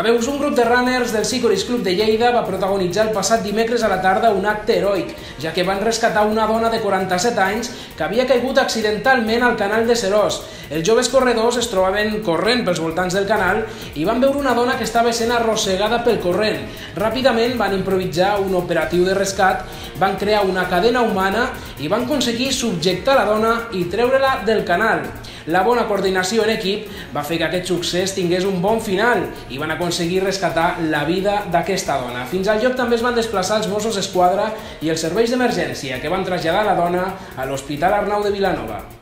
Veus, un grup de runners del Sicoris Club de Lleida va protagonitzar el passat dimecres a la tarda un acte heroic, ja que van rescatar una dona de 47 anys que havia caigut accidentalment al canal de Seròs. Els joves corredors es trobaven corrent pels voltants del canal i van veure una dona que estava sent arrossegada pel corrent. Ràpidament van improvisar un operatiu de rescat, van crear una cadena humana i van aconseguir subjectar la dona i treure-la del canal. La bona coordinació en equip va fer que aquest succés tingués un bon final i van aconseguir rescatar la vida d'aquesta dona. Fins al lloc també es van desplaçar els Mossos d'Esquadra i els serveis d'emergència, que van traslladar la dona a l'Hospital Arnau de Vilanova.